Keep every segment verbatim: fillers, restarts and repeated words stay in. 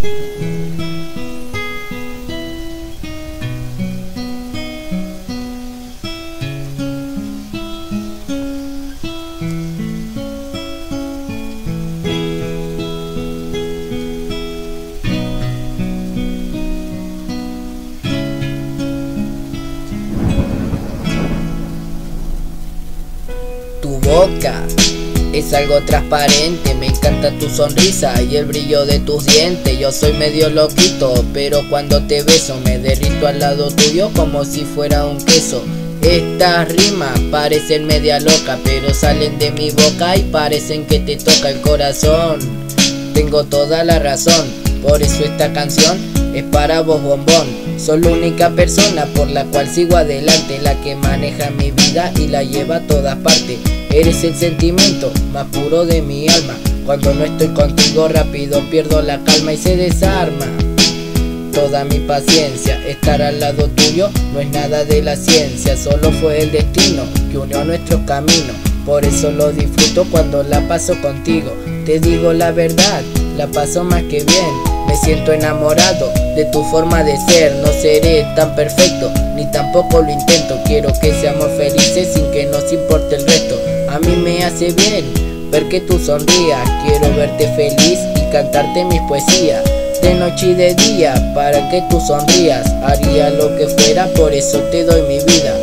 Tu boca es algo transparente, me encanta tu sonrisa y el brillo de tus dientes. Yo soy medio loquito, pero cuando te beso me derrito al lado tuyo como si fuera un queso. Estas rimas parecen media loca, pero salen de mi boca y parecen que te toca el corazón. Tengo toda la razón, por eso esta canción es para vos, bombón. Soy la única persona por la cual sigo adelante, la que maneja mi vida y la lleva a todas partes. Eres el sentimiento más puro de mi alma. Cuando no estoy contigo rápido pierdo la calma y se desarma toda mi paciencia. Estar al lado tuyo no es nada de la ciencia, solo fue el destino que unió nuestros caminos. Por eso lo disfruto cuando la paso contigo. Te digo la verdad, la paso más que bien. Me siento enamorado de tu forma de ser. No seré tan perfecto, ni tampoco lo intento. Quiero que seamos felices sin que nos importe el resto. A mí me hace bien ver que tú sonrías. Quiero verte feliz y cantarte mis poesías de noche y de día para que tú sonrías. Haría lo que fuera, por eso te doy mi vida.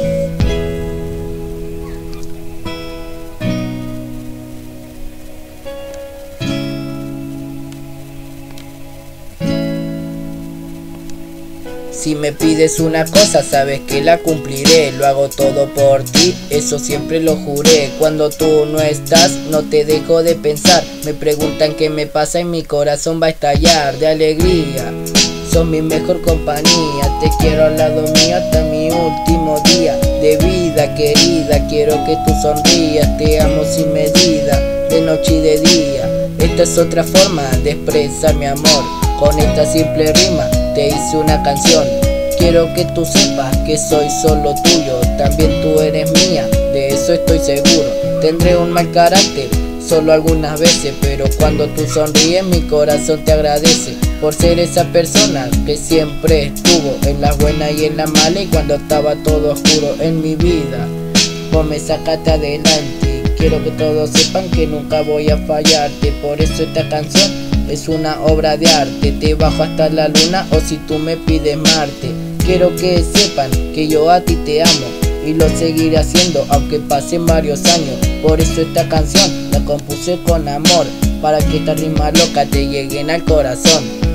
Si me pides una cosa, sabes que la cumpliré. Lo hago todo por ti, eso siempre lo juré. Cuando tú no estás, no te dejo de pensar. Me preguntan qué me pasa y mi corazón va a estallar de alegría. Son mi mejor compañía, te quiero al lado mío hasta mi último día de vida, querida. Quiero que tú sonrías, te amo sin medida, de noche y de día. Esta es otra forma de expresar mi amor. Con esta simple rima te hice una canción. Quiero que tú sepas que soy solo tuyo, también tú eres mía, de eso estoy seguro. Tendré un mal carácter solo algunas veces, pero cuando tú sonríes mi corazón te agradece. Por ser esa persona que siempre estuvo en las buenas y en las malas, y cuando estaba todo oscuro en mi vida vos me sacaste adelante. Quiero que todos sepan que nunca voy a fallarte, por eso esta canción es una obra de arte. Te bajo hasta la luna o si tú me pides Marte. Quiero que sepan que yo a ti te amo y lo seguiré haciendo aunque pasen varios años. Por eso esta canción la compuse con amor, para que esta rima loca te lleguen al corazón.